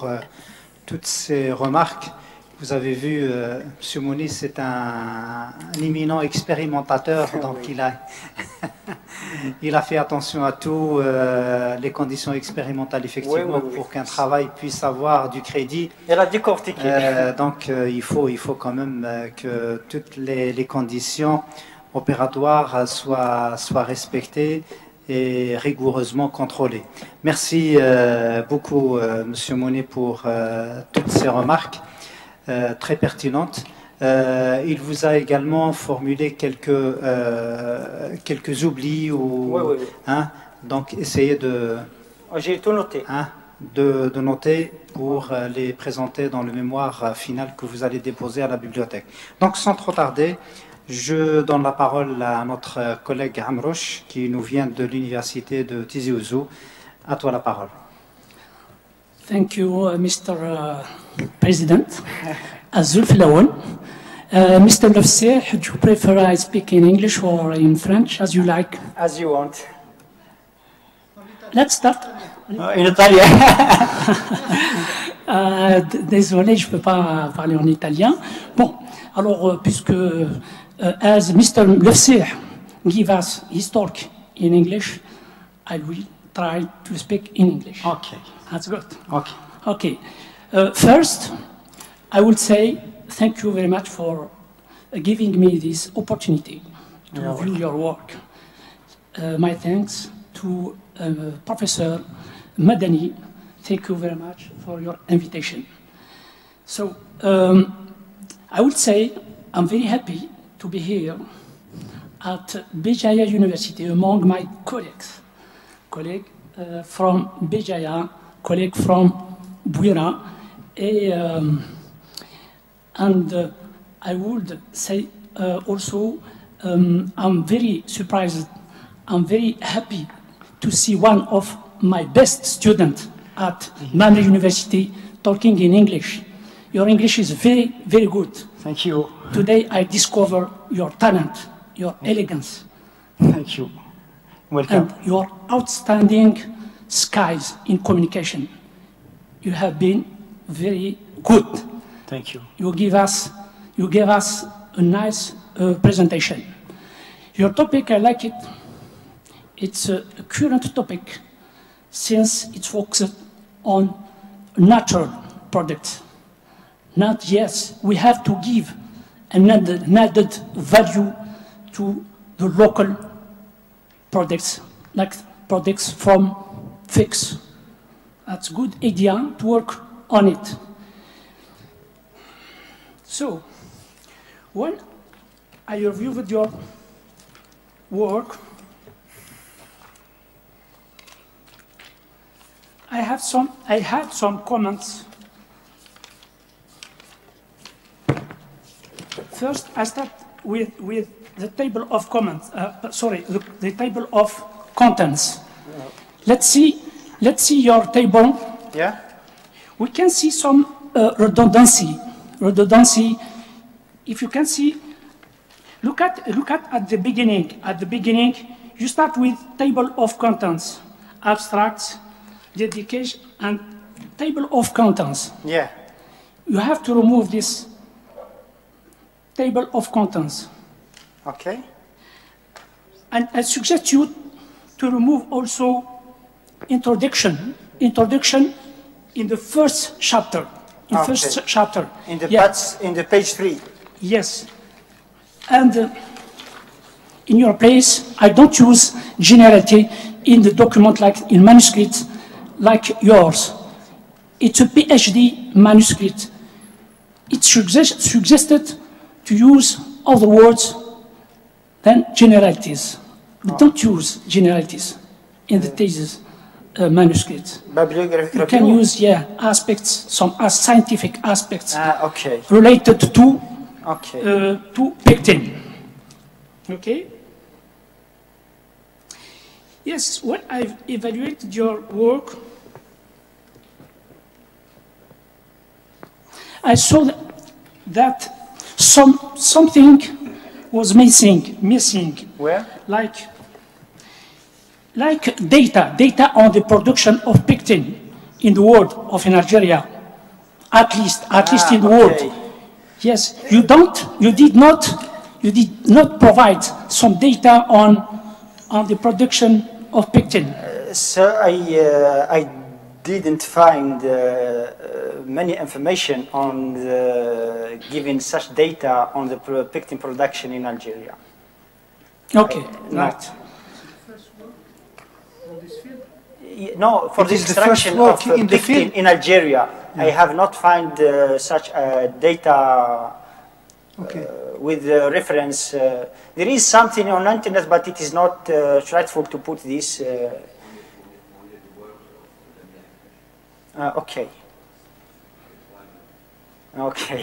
toutes ces remarques. Vous avez vu, M. Mouni, c'est un éminent expérimentateur, donc il a fait attention à tout, les conditions expérimentales, effectivement, pour qu'un travail puisse avoir du crédit. Il a décortiqué. Donc, il faut quand même que toutes les conditions opératoires soient respectées et rigoureusement contrôlées. Merci beaucoup, M. Mouni, pour toutes ces remarques. Très pertinente. Il vous a également formulé quelques oublis ou hein, donc essayez de j'ai tout noté. Hein, de noter pour les présenter dans le mémoire final que vous allez déposer à la bibliothèque. Donc sans trop tarder, je donne la parole à notre collègue Amrouche qui nous vient de l'université de Tizi Ouzou. À toi la parole. Thank you, Mr. President. Azul Filawan. Mr. Lefseh, do you prefer I speak in English or in French, as you like? As you want. Let's start. In italien. Désolé, je ne peux pas parler en italien. Bon, alors, puisque, as Mr. Lefseh give us his talk in English, I will try to speak in English. Okay. That's good. Okay. Okay. First, I would say thank you very much for giving me this opportunity to view your work. My thanks to Professor Madani. Thank you very much for your invitation. So, I would say I'm very happy to be here at Béjaïa University among my colleagues from Béjaïa, colleague from Bouira, and I would say also I'm very surprised, I'm very happy to see one of my best students at Mane University talking in English. Your English is very, very good. Thank you. Today I discover your talent, your elegance. Thank you. Welcome. And your outstanding skills in communication. You have been very good. Thank you. You gave us a nice presentation. Your topic, I like it. It's a current topic since it's focused on natural products. Not yes, we have to give an added value to the local products, like products from figs. That's a good idea to work on it. So, when I reviewed your work, I had some comments. First, I start with the table of comments. The table of contents. Let's see your table. Yeah. We can see some redundancy. Redundancy. If you can see, look at the beginning. At the beginning, you start with table of contents, abstracts, dedication, and table of contents. Yeah. You have to remove this table of contents. Okay. And I suggest you to remove also introduction in the first chapter. In first chapter. In the page 3. Yes. And in your place, I don't use generality in the document like in manuscripts like yours. It's a PhD manuscript. It's suggested to use other words than generalities. We don't use generalities in the thesis manuscripts. Bibliographic You can use, aspects, some scientific aspects okay. related to pectin. Okay? Yes, when I've evaluated your work, I saw that something was missing. Where? Like data on the production of pectin in the world of Nigeria. at least in the okay. world. Yes, you did not provide some data on the production of pectin. So I didn't find many information on giving such data on the pectin production in Algeria. Okay, No. right. No, for It the is the extraction first of work in the pectin field. in Algeria, I have not found such data Okay. with reference. There is something on internet, but it is not truthful to put this. Okay. Okay.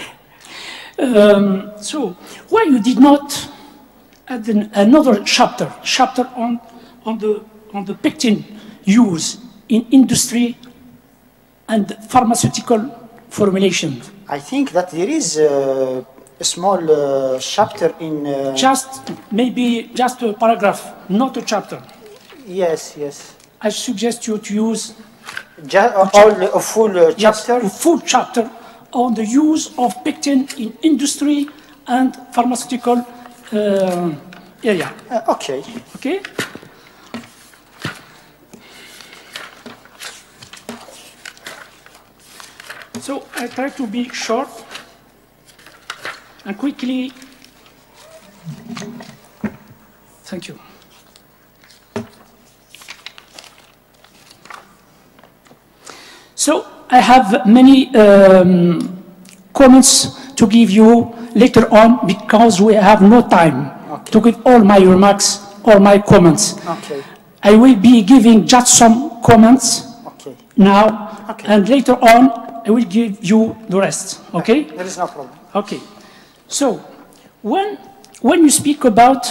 So why you did not add another chapter on the pectin use in industry and pharmaceutical formulation? I think that there is a small chapter in. Maybe just a paragraph, not a chapter. Yes, yes. I suggest you to use A full chapter. a full chapter on the use of pectin in industry and pharmaceutical area. Okay. Okay? So I try to be short and quickly. Thank you. So I have many comments to give you later on because we have no time to give all my remarks or my comments. Okay. I will be giving just some comments Okay. now, Okay. and later on I will give you the rest. Okay? There is no problem. Okay. So when you speak about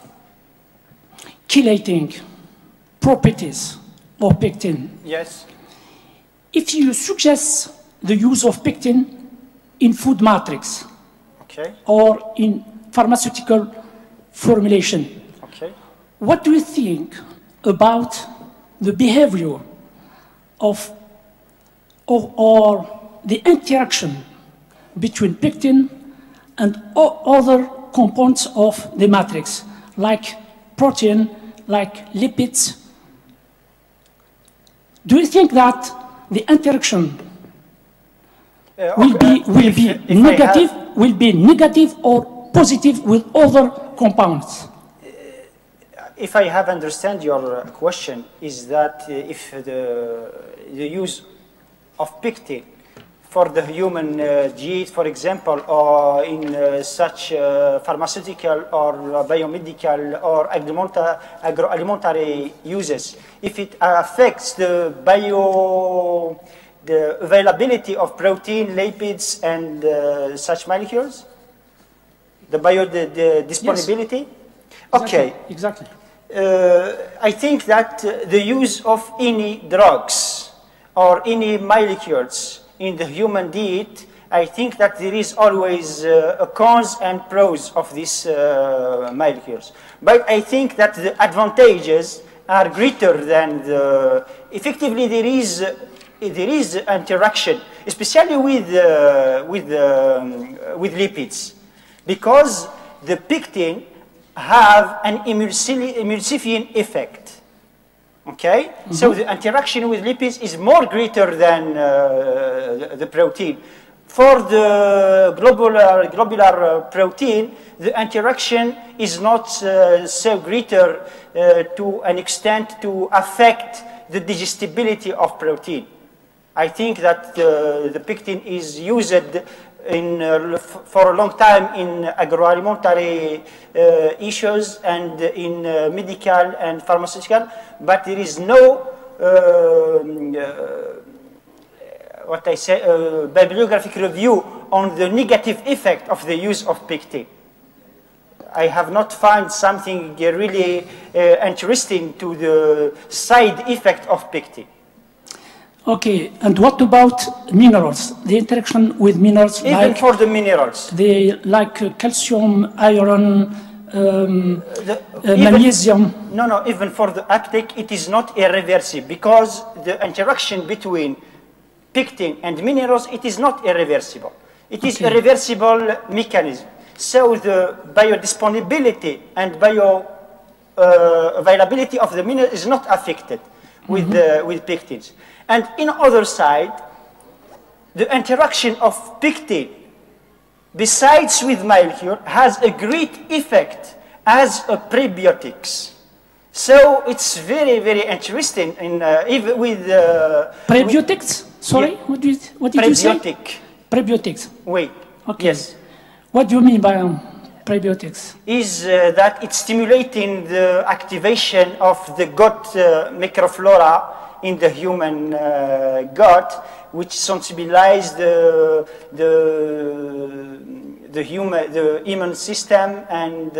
chelating properties of pectin, Yes. if you suggest the use of pectin in food matrix Okay. or in pharmaceutical formulation, Okay. what do you think about the behavior of or the interaction between pectin and other components of the matrix, like protein, like lipids? Do you think that the interaction will be negative or positive with other compounds? If I have understand your question, is that if the use of pectin for the human diet, for example, or in such pharmaceutical or biomedical or agroalimentary uses, if it affects the availability of protein, lipids, and such molecules, the disponibility. Yes. Okay. Exactly. I think that the use of any drugs or any molecules in the human diet, I think that there is always a cons and pros of these molecules. But I think that the advantages are greater than the. Effectively, there is interaction, especially with lipids, because the pectin have an emulsifying effect. Okay, so the interaction with lipids is more greater than the protein. For the globular protein, the interaction is not so greater to an extent to affect the digestibility of protein. I think that the pectin is used for a long time in agroalimentary issues and in medical and pharmaceutical, but there is no bibliographic review on the negative effect of the use of pectin. I have not found something really interesting to the side effect of pectin. Okay, and what about minerals? The interaction with minerals, Even like for the minerals. calcium, iron, magnesium. No, even for the uptake, it is not irreversible because the interaction between pectin and minerals, it is not irreversible. It is Okay. a reversible mechanism. So the biodisponibility and availability of the mineral is not affected with, with pectins. And in other side, the interaction of pectin, besides with molecule, has a great effect as a prebiotics. So it's very, very interesting in even with Prebiotics? Sorry, Yeah. what did you say? prebiotic. Prebiotics. Wait. Okay. Yes. What do you mean by prebiotics? Is that it's stimulating the activation of the gut microflora in the human gut, which sensibilize the immune system and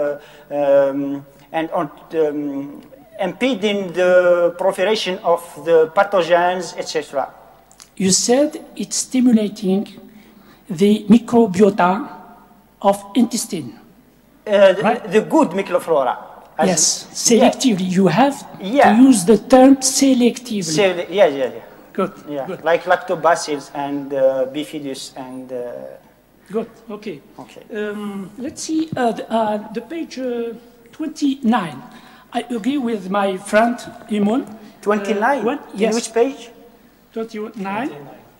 impeding the proliferation of the pathogens, etc. You said it's stimulating the microbiota of intestine. Right. The good microflora. As- Yes, selectively. You have Yeah. to use the term selectively. Yeah. Good, Yeah, good, like lactobacillus and bifidus and good. Okay. okay. Let's see the page 29. I agree with my friend Imun. 29. Yes. In which page? 29.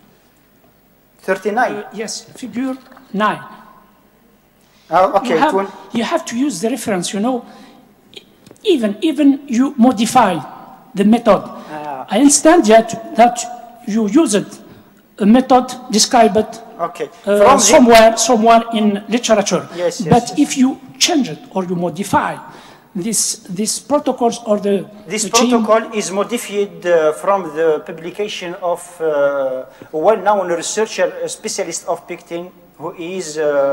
39. Yes, figure 9. Oh, okay. You have to use the reference, you know. Even you modify the method. I understand that you used a method described Okay. somewhere in literature. Yes, yes, but yes. if you change it or you modify these protocols or This the chain- protocol is modified from the publication of a well-known researcher, a specialist of pectin, who is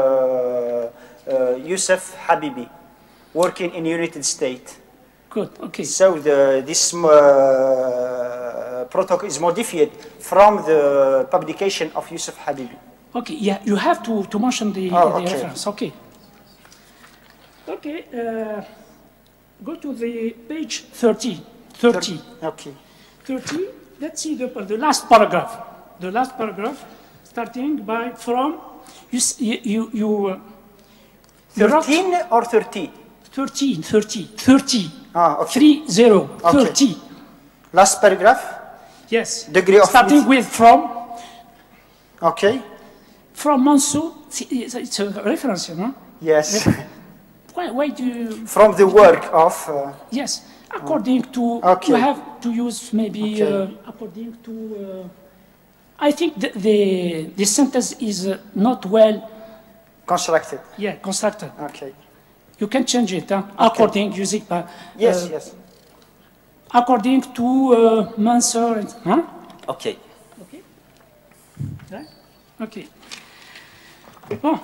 Youssef Habibi, working in United States. Good. Okay. So this protocol is modified from the publication of Youssef Habibi. Okay. Yeah, you have to mention the okay. reference. Okay. Okay. Go to the page 30. 30. Okay. 30. Let's see the last paragraph. The last paragraph, starting by from you wrote 13 or 30? 30. Ah, okay. 30. Okay. 30. Last paragraph? Yes. Degree of starting with from Okay. Mansour. It's a reference, you know. Yes. Why do you? From the work of. Yes. According to, Okay. you have to use maybe Okay. according to. I think the sentence is not well Constructed. constructed. Okay. You can change it according using Yes, yes. according to Mansour. Huh? Okay. Okay. Right? Okay. Oh.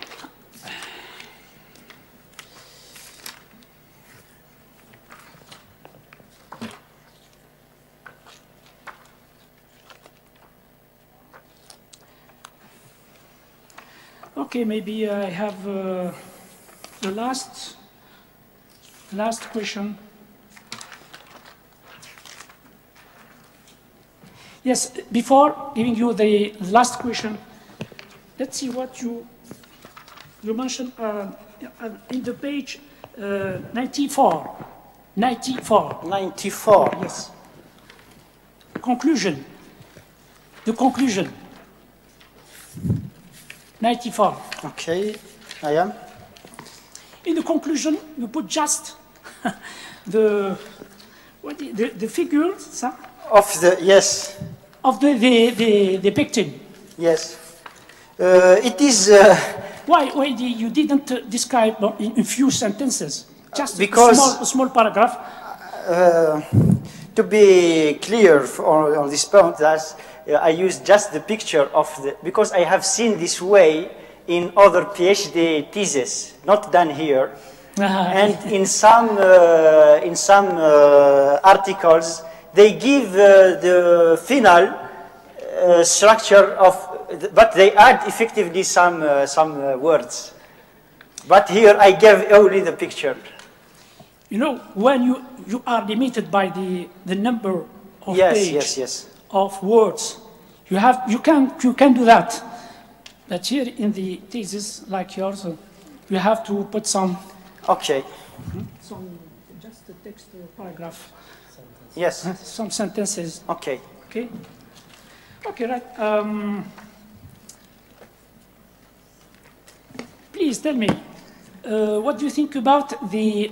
Okay, maybe I have the last question. Yes, before giving you the last question, let's see what you mentioned in the page 94. 94. 94. Yes. Conclusion. The conclusion. 94. Okay. I am. In the conclusion, you put just the figures Of the. Yes. of the pectin. Yes. It is. Why you didn't describe in few sentences? Just Because- a small paragraph. To be clear on this point, that I use just the picture of the, because I have seen this way in other PhD theses, not done here, and in some articles they give the final structure of, but they add effectively some words. But here I gave only the picture. You know, when you are limited by the number of Yes, pages yes, yes. of words, You can do that. But here in the thesis like yours, you have to put some Okay. just a text paragraph, Yes. some sentences. Okay. Okay. Okay, right. Please tell me, what do you think about the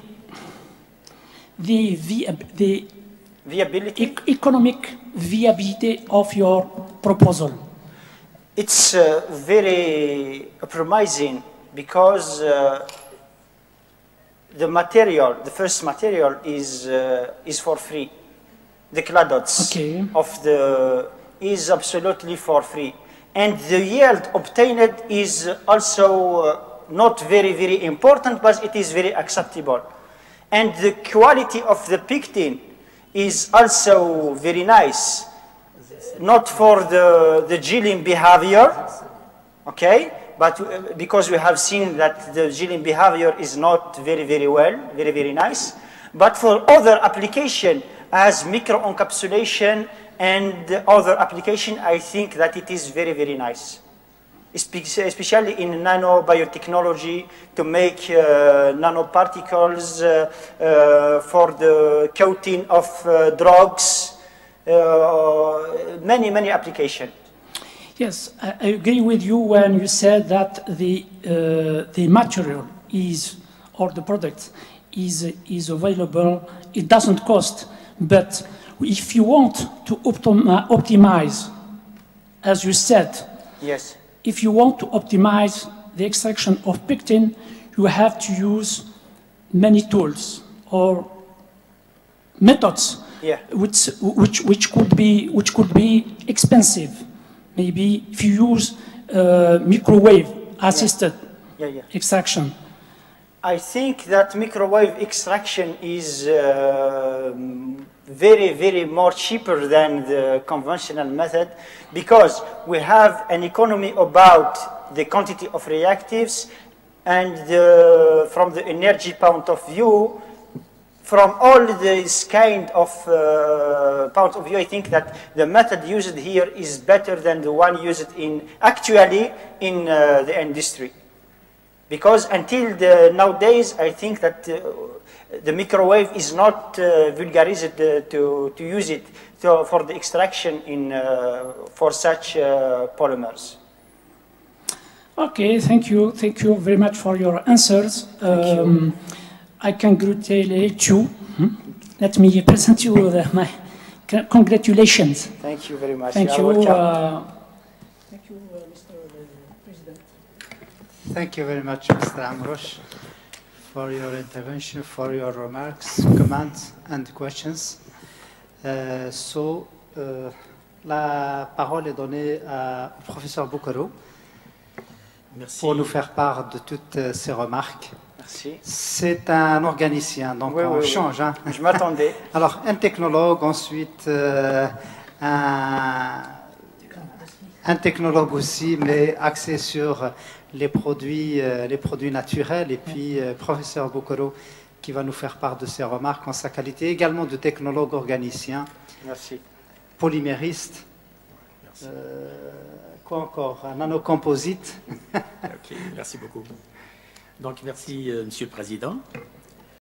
Viability. economic viability of your proposal? It's very promising because the material, the first material is for free. The cladots Okay. is absolutely for free. And the yield obtained is also not very, very important, but it is very acceptable. And the quality of the pectin is also very nice. Not for the gelling behavior, okay? But because we have seen that the gelling behavior is not very, very well, very, very nice. But for other application, as microencapsulation and other application, I think that it is very, very nice. Especially in nanobiotechnology to make nanoparticles for the coating of drugs, many, many applications. Yes, I agree with you when you said that the material is, or the product is available, it doesn't cost. But if you want to optimize, as you said, Yes. if you want to optimize the extraction of pectin, you have to use many tools or methods, Yeah. which could be expensive. Maybe if you use microwave assisted extraction. I think that microwave extraction is very, very more cheaper than the conventional method because we have an economy about the quantity of reactives and from the energy point of view, from all this kind of point of view, I think that the method used here is better than the one used actually in the industry. Because until nowadays, I think that the microwave is not vulgarized to use it for the extraction for such polymers. Okay, thank you. Thank you very much for your answers. I congratulate you. Let me present you my congratulations. Thank you very much. Thank you. Thank you, Mr. President. Thank you very much, Mr. Amrouche, for your intervention, for your remarks, comments, and questions. La parole est donnée au professeur Boukourou pour nous faire part de toutes ces remarques. Merci. C'est un organicien, donc on change. Hein. Je m'attendais. Alors, un technologue, ensuite un technologue aussi, mais axé sur les produits naturels, et puis professeur Boukourou qui va nous faire part de ses remarques en sa qualité, également de technologue organicien. Merci. Polymériste. Merci. Quoi encore? Un nanocomposite. Ok, merci beaucoup. Donc, merci, Monsieur le Président.